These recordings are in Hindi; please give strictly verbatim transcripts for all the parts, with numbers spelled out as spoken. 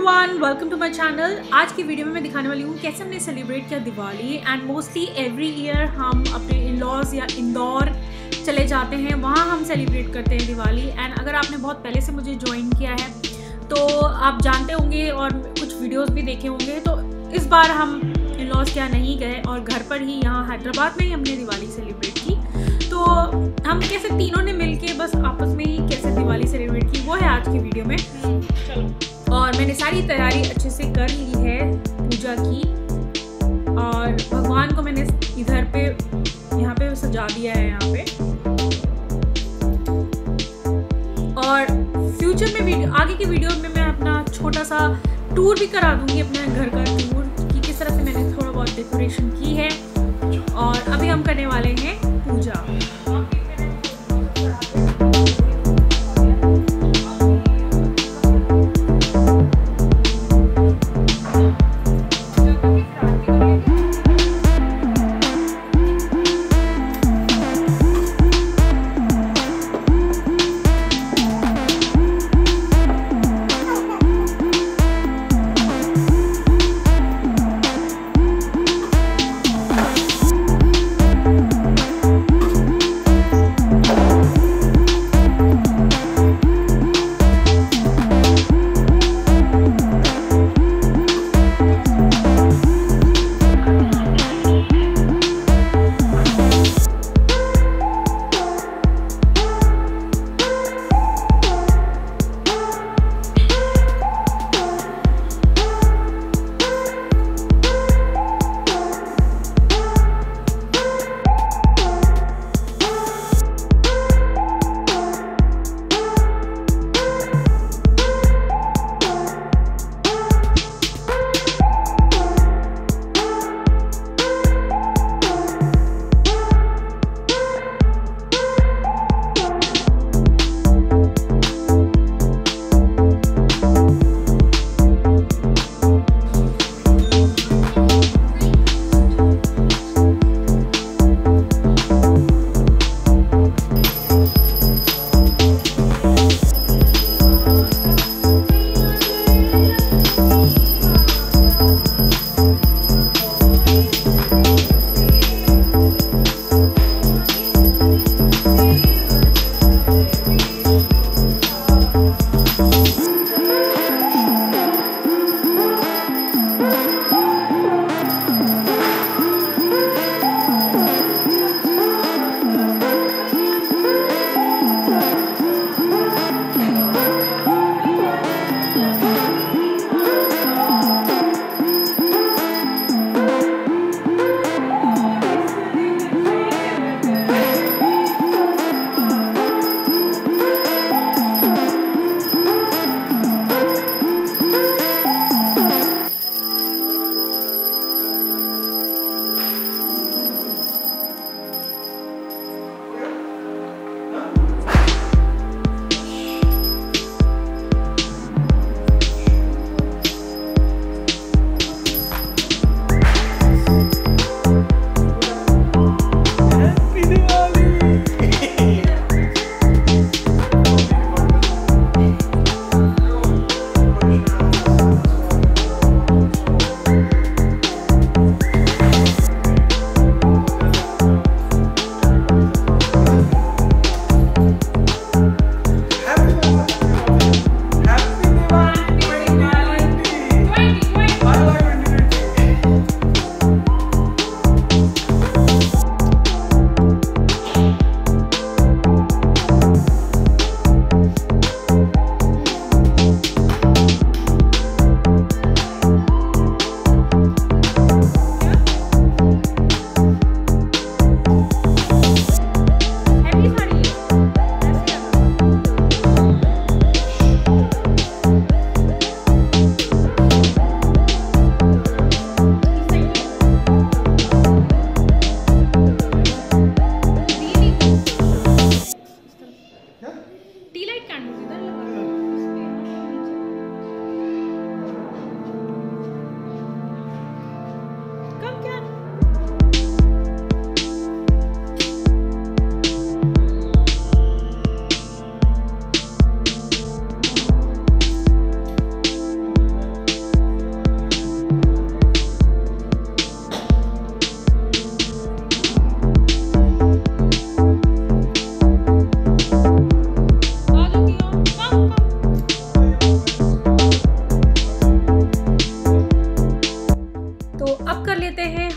Everyone, welcome to my channel. आज की वीडियो में मैं दिखाने वाली हूँ कैसे हमने सेलिब्रेट किया Diwali. And mostly every year हम अपने इन लॉज या इंदौर चले जाते हैं, वहाँ हम सेलिब्रेट करते हैं दिवाली। एंड अगर आपने बहुत पहले से मुझे ज्वाइन किया है तो आप जानते होंगे और कुछ वीडियोज़ भी देखे होंगे। तो इस बार हम इन लॉज क्या नहीं गए और घर पर ही यहाँ हैदराबाद में ही हमने दिवाली सेलिब्रेट की। तो हम कैसे तीनों ने मिलके बस आपस में ही कैसे दिवाली सेलिब्रेट की वो है आज की वीडियो में। चलो, और मैंने सारी तैयारी अच्छे से कर ली है पूजा की, और भगवान को मैंने इधर पे यहाँ पे सजा दिया है यहाँ पे। और फ्यूचर में वीडियो आगे की वीडियो में मैं अपना छोटा सा टूर भी करा दूंगी, अपने घर का टूर कि किस तरह से मैंने थोड़ा बहुत डेकोरेशन की है। और अभी हम करने वाले हैं पूजा।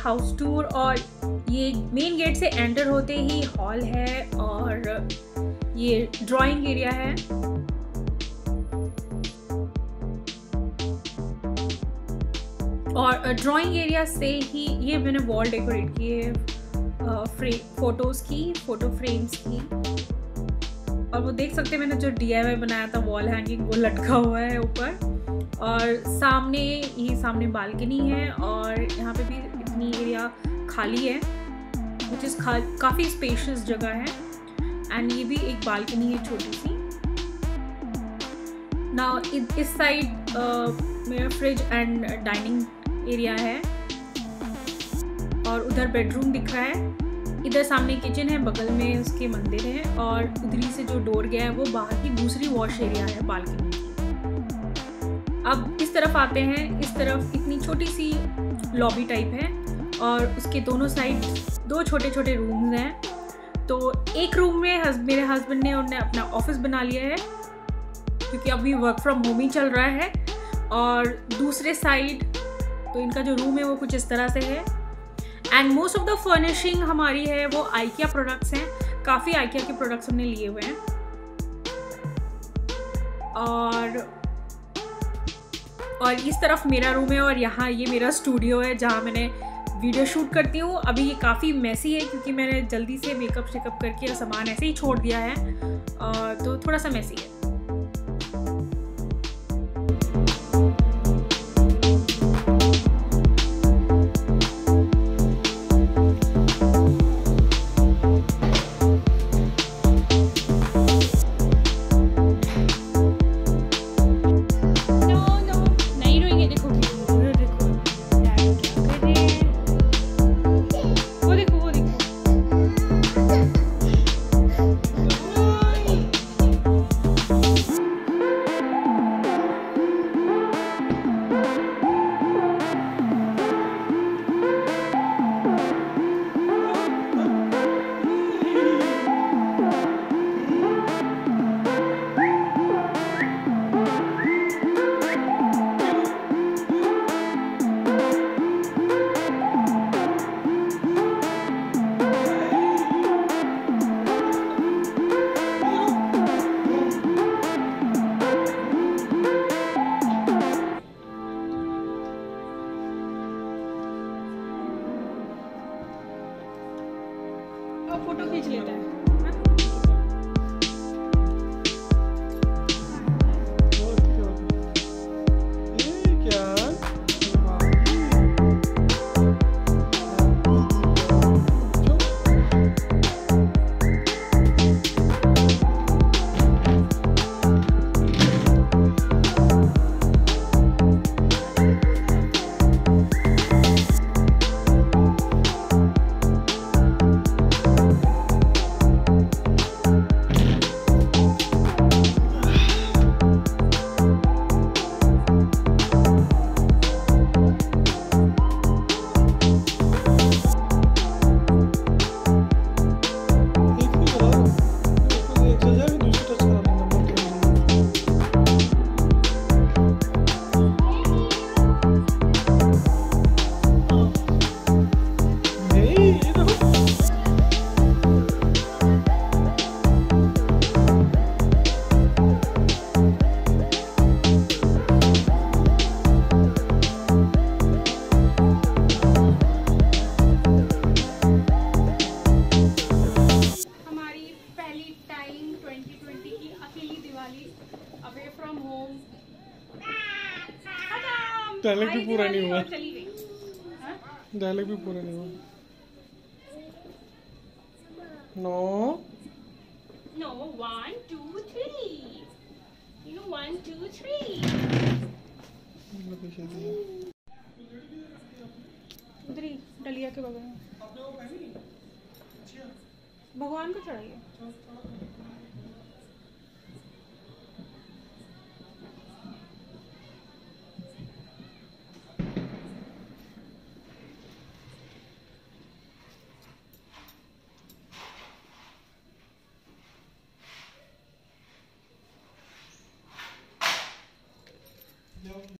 House tour. और ये मेन गेट से एंटर होते ही हॉल है और ये ड्राइंग एरिया है। और ड्राइंग एरिया से ही ये मैंने वॉल डेकोरेट की है फ्रेम फोटोज़ की, फ़ोटो फ्रेम्स की। और वो देख सकते हैं मैंने जो डी आई वाई बनाया था वॉल हैंगिंग, वो लटका हुआ है ऊपर। और सामने ये सामने बालकनी है और यहाँ पे भी इतनी एरिया खाली है, विच इज़ काफ़ी स्पेशियस जगह है। एंड ये भी एक बालकनी है छोटी सी। ना इस साइड मेरा फ्रिज एंड डाइनिंग एरिया है और उधर बेडरूम दिख रहा है। इधर सामने किचन है, बगल में उसके मंदिर है और उधरी से जो डोर गया है वो बाहर की दूसरी वॉश एरिया है बालकनी की। अब इस तरफ आते हैं, इस तरफ इतनी छोटी सी लॉबी टाइप है और उसके दोनों साइड दो छोटे छोटे रूम्स हैं। तो एक रूम में हस, मेरे हस्बैंड ने उन्होंने अपना ऑफिस बना लिया है क्योंकि अभी वर्क फ्रॉम होम ही चल रहा है। और दूसरे साइड तो इनका जो रूम है वो कुछ इस तरह से है। And most of the furnishing हमारी है वो आइकिया प्रोडक्ट्स हैं, काफ़ी आइकिया के प्रोडक्ट्स हमने लिए हुए हैं। और और इस तरफ मेरा रूम है और यहाँ ये मेरा स्टूडियो है जहाँ मैंने वीडियो शूट करती हूँ। अभी ये काफ़ी मैसी है क्योंकि मैंने जल्दी से मेकअप शेकअप करके सामान ऐसे ही छोड़ दिया है, तो थोड़ा सा मैसी है। फोटो खींच लेते हैं। डायलॉग भी पूरा नहीं हुआ, डायलॉग भी पूरा नहीं हुआ। No no one two three, you know one two three. उधर ही डलिया के बगल में भगवान को चढ़ाइए। No.